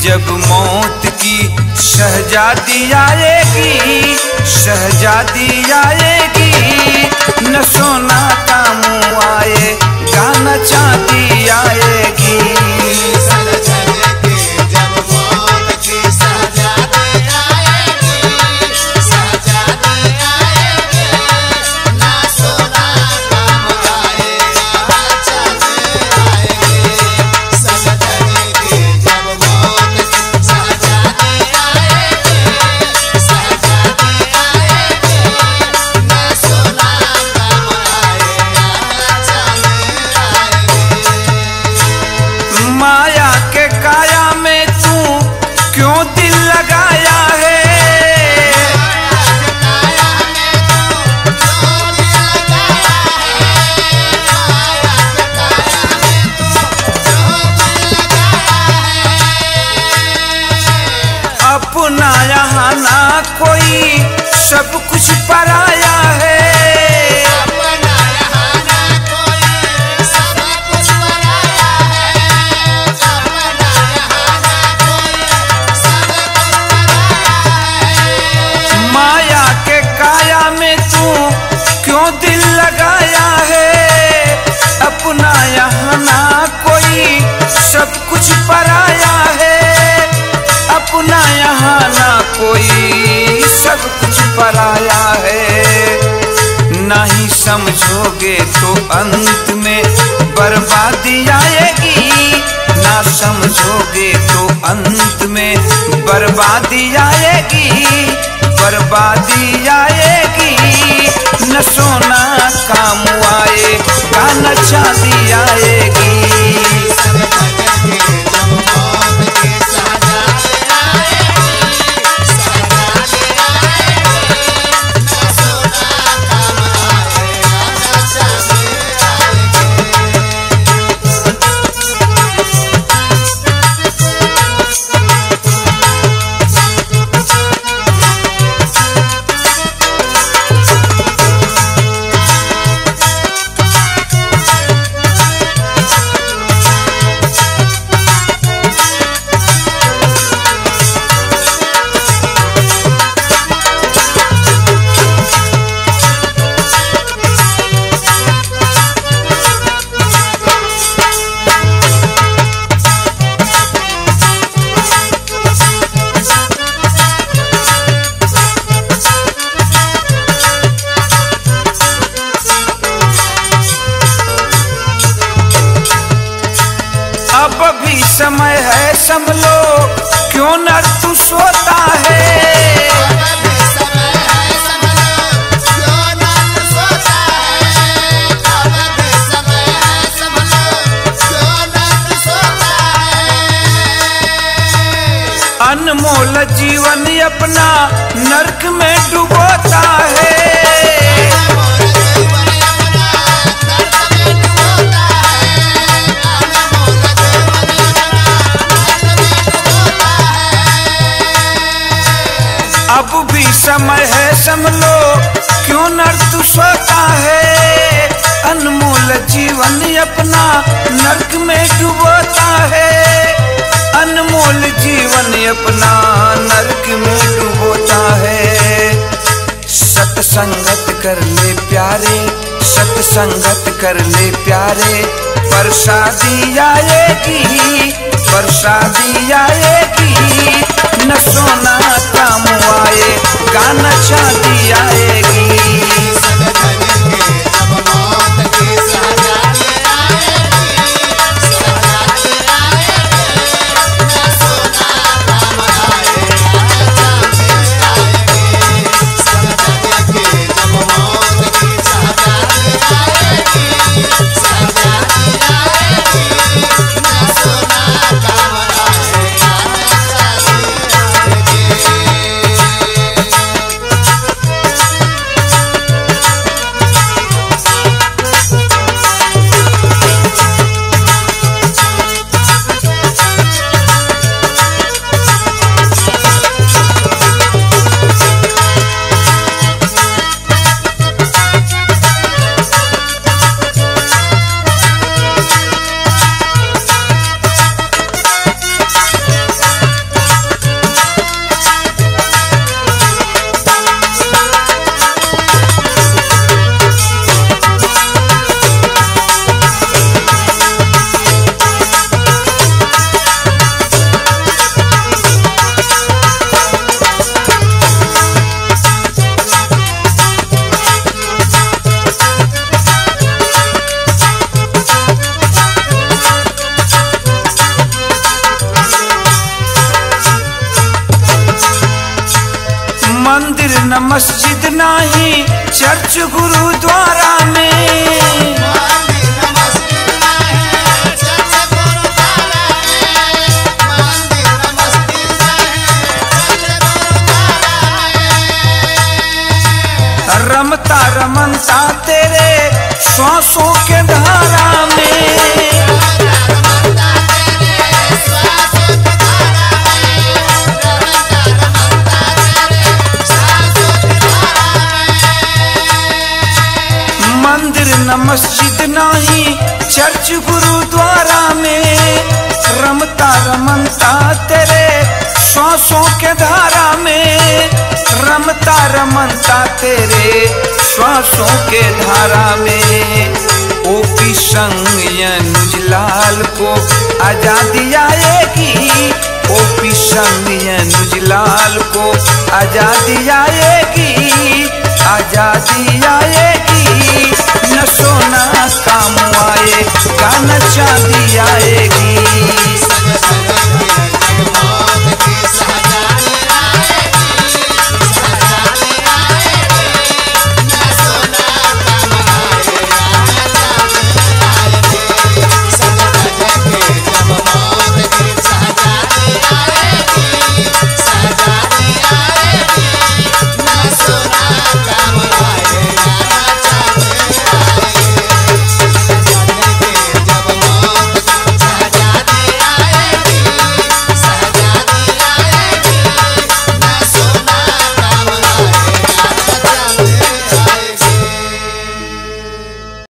जब मौत की शहजादी आएगी, शहजादी आएगी, न सोना काम आएगा न चांदी आएगी। माया के काया में तू क्यों दिल लगाया है? अपना यहाँ ना कोई, सब कुछ पराया है। माया के काया में तू क्यों दिल लगाया है? अपना यहाँ ना कोई, सब कुछ पराया है। अपना यहाँ ना कोई, सब कुछ पराया है। नहीं समझोगे तो अंत में बर्बादी आएगी, ना समझोगे तो अंत में बर्बादी आएगी, बर्बादी आएगी। न सोना काम आएगा न चांदी आएगी। अब भी समय है संभलो, क्यों न तू सोता है? अनमोल जीवन अपना नरक में डुबोता है। अब भी समय है संभलो, क्यों न तू सोता है? अनमोल जीवन अपना नरक में डुबोता है। अनमोल जीवन अपना नरक में डुबोता है। सत्संगत कर ले प्यारे, सत्संगत कर ले प्यारे, प्रसादी आएगी, प्रसादी आएगी। न सोना काम आएगा न चांदी आएगी। सोना काम आएगा। मंदिर न मस्जिद नाही चर्च गुरुद्वारा में। रमता रमनता तेरे श्वासों के धारा में। मंदिर न मस्जिद नहीं चर्च गुरुद्वारा में। रमता रमनता तेरे श्वासों के धारा में। रमता रमनता तेरे श्वासों के धारा में। ओपी संग अनुजलाल को आजादी आएगी। ओपी संग अनुजलाल को आजादी आएगी। आजादी आएगी न सोना काम आएगा न चांदी आएगी।